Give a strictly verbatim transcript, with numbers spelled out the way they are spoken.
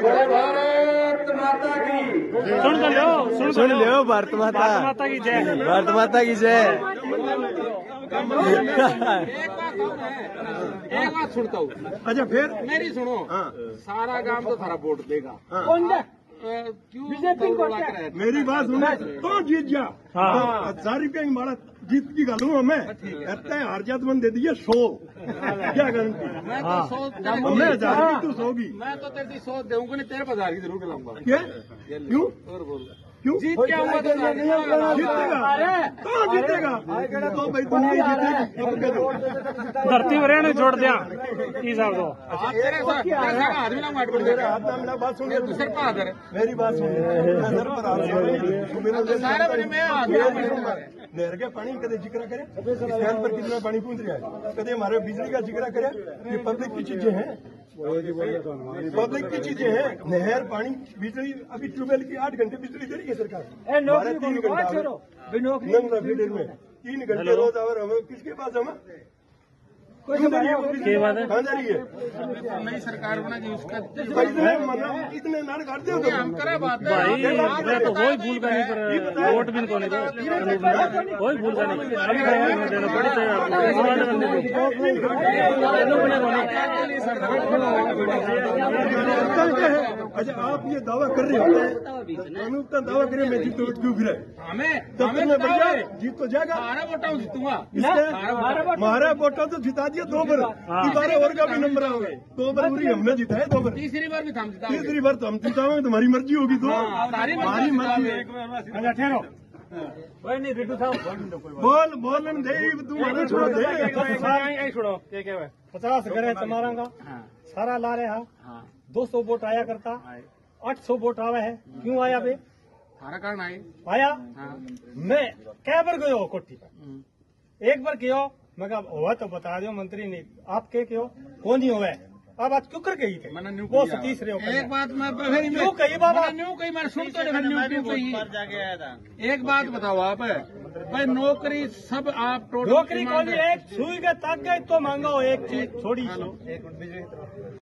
भारत माता की सुन तो लो सुन सुन लो भारत माता भारत माता की जय भारत माता की जय। एक बात सुनता हूँ। अच्छा फिर मेरी सुनो। हाँ। सारा गांव तो थारा वोट देगा। हाँ। क्यों बीजेपी को मेरी बात सुनो तो जीत जा। हाँ। हजार रुपया की माड़ा जीत की गालू हमें इतना हार जात मन दे दिए सौ क्या गारंटी। मैं तो सौ मैं हजार की तू सौ की। मैं तो तेरी सौ दूंगा नहीं, तेरह हजार की जरूर दिलाऊंगा। क्या क्यों और बोल क्यों जीत क्या हुआ? जीतेगा तो जीतेगा तो भाई दुनिया जीतेगी। धरती में रहने छोड़ दिया हिसाब दो। तेरे साथ आदमी ना मार दे रहा। बात सुन तू सर पर आदर है। मेरी बात सुन नजर पर सारे बने मैं आदमी नहर के पानी कदे जिक्र करे इस नहर पर कितना पानी पहुंच रहा है, कदे हमारे बिजली का जिक्र करे। ये पब्लिक की चीजें हैं, पब्लिक की चीजें हैं। नहर पानी बिजली अभी ट्यूबवेल की आठ घंटे बिजली दे रही है सरकार। हमारे तीन घंटे में तीन घंटे रोज आवर हमें किसके पास हमें क्या बात है? कहाँ जा रही है? नई सरकार बनेगी उसका इतने मतलब इतने नाड़ काटते हो हम करे बात भाई मैं तो वही भूल का नहीं पर वोट भी को नहीं दो वही भूल का नहीं अभी देना पड़ी अच्छा आप ये दावा कर रहे हो अनूप का दावा करें मैं जीत क्यों फिर हमें तब तक मैं बढ़िया जीत तो जाएगा। हमारा वोटा जीतूंगा। हमारा वोटा तो जिता दिया दो बार, दोबारा और का भी नंबर आओगे। दो बार पूरी हमने जिता है, दो बार तीसरी बार भी हम जिता तीसरी बार तो हम जिताओगे। तुम्हारी मर्जी होगी तो हमारी मर्जी है। अच्छा ठहरो बोल बोल दे तुम्हारे छोड़ दे छोड़ो क्या क्या है पचास घर तुम्हारा का सारा ला रहे हाँ दो सौ वोट आया करता आठ सौ वोट आवे है क्यों आया बे सारा कारण आए आया हाँ। मैं कै बार गयो कोठी पर एक बार कहो मैं कहा हुआ तो बता दो मंत्री ने आप के कहो कौन ही हुआ अब आज क्यों कर गई थे वो सतीश रहे हो एक बात मैं क्यों कही बाबा न्यू कही मैं सुन तो न्यू क्यों कही जाके आया था। एक बात बताओ आप भाई नौकरी सब आप नौकरी कौन एक सुई के तक गए तो मांगो एक चीज थोड़ी